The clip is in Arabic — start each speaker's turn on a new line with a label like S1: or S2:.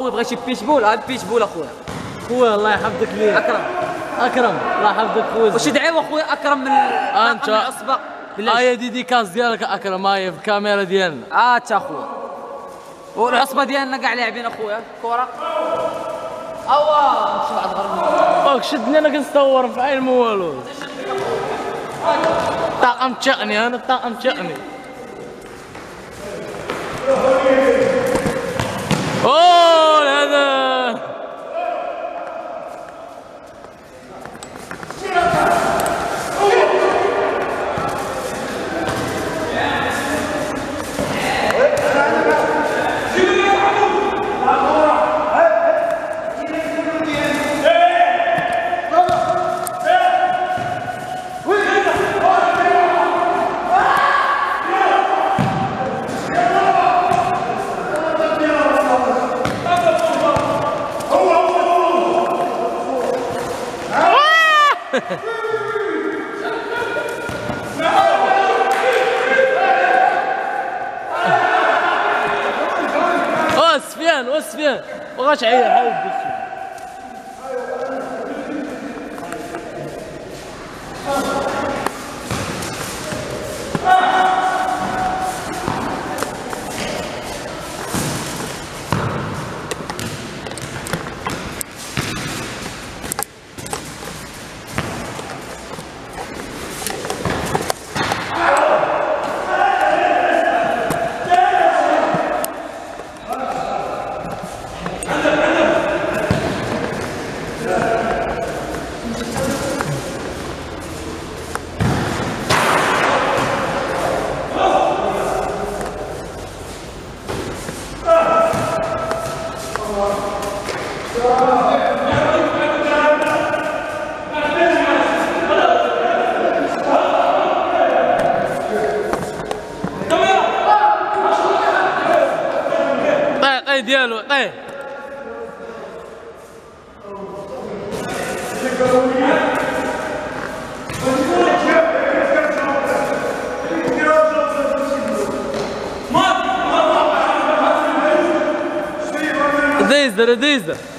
S1: اخويا بغى شي بيشبول، هاد بيشبول اخويا.
S2: خويا الله يحفظك ليه. اكرم الله يحفظك خويا.
S1: واش ادعي اخويا اكرم من العصبة.
S2: هاي ديديكاس ديالك اكرم، هاي في الكاميرا ديالنا.
S1: تا اخويا. والعصبة ديالنا كاع لاعبين اخويا كرة. نمشي بعد غرمي.
S2: شدني انا كنصور في عين مو والو. طاقم تشأني انا، طاقم تشأني. هذا سفيان بغاش عيا حاول بس. ديالو طيب ديزر